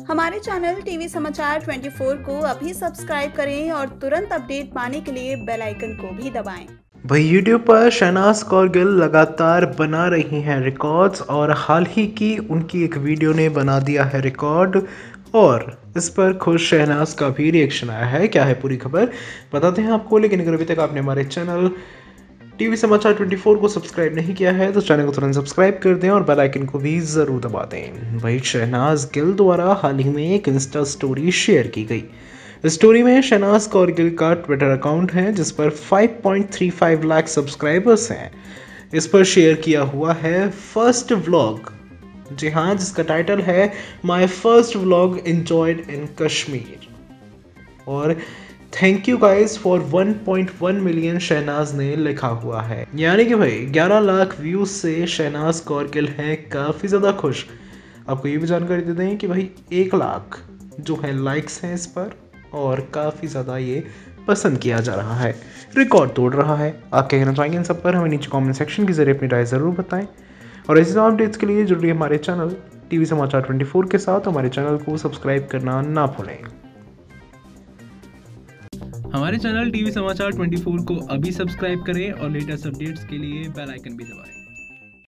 हमारे channel TV समाचार 24 को अभी सब्सक्राइब करें और तुरंत अपडेट पाने के लिए बेल आइकन को भी दबाएं। वही यूट्यूब पर शहनाज कौर गिल लगातार बना रही हैं रिकॉर्ड्स और हाल ही की उनकी एक वीडियो ने बना दिया है रिकॉर्ड और इस पर खुद शहनाज का भी रिएक्शन आया है। क्या है पूरी खबर बताते हैं आपको, लेकिन अगर अभी तक आपने हमारे चैनल टीवी समाचार 24 को सब्सक्राइब नहीं किया है तो चैनल को तुरंत सब्सक्राइब कर दें और बेल आइकन को भी ज़रूर दबा दें। वही शहनाज गिल द्वारा हाल ही में एक इंस्टा स्टोरी शेयर की गई। स्टोरी में शहनाज कौर गिल का ट्विटर अकाउंट है जिस पर 5.35 लाख सब्सक्राइबर्स हैं। इस पर शेयर किया हुआ है फर्स्ट व्लॉग, जी हाँ, जिसका टाइटल है my first vlog enjoyed in Kashmir और thank you guys for 1.1 million Shehnaaz ने लिखा हुआ है। यानी कि भाई 11 लाख व्यूज से शहनाज कौर गिल हैं काफ़ी ज़्यादा खुश। आपको ये भी जानकारी दे दें कि भाई 1 लाख जो है लाइक्स हैं इस पर और काफ़ी ज़्यादा ये पसंद किया जा रहा है, रिकॉर्ड तोड़ रहा है। आप क्या कहना चाहेंगे इन सब पर हमें नीचे कमेंट सेक्शन के जरिए अपनी राय ज़रूर बताएं और ऐसे अपडेट्स के लिए जुड़िए हमारे चैनल टीवी समाचार 24 के साथ। हमारे चैनल को सब्सक्राइब करना ना भूलें। हमारे चैनल टीवी समाचार 24 को अभी सब्सक्राइब करें और लेटेस्ट अपडेट्स के लिए बेल आइकन भी दबाएं।